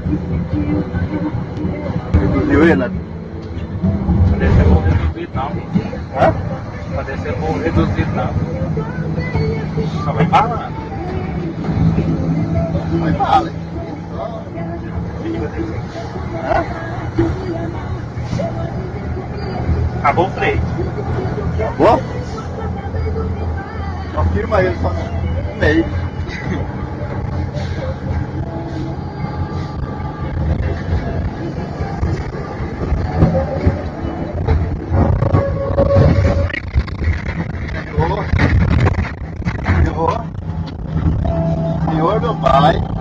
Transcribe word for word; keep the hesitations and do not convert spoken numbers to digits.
Reduziu ele? Pra descer morro reduzido não. Hã? Pra descer morro reduzido não. Só vai falando. Vai fala, hein? Hã? Acabou o freio. Acabou? Só firma ele só no meio. Senhor, Senhor, Senhor meu Pai.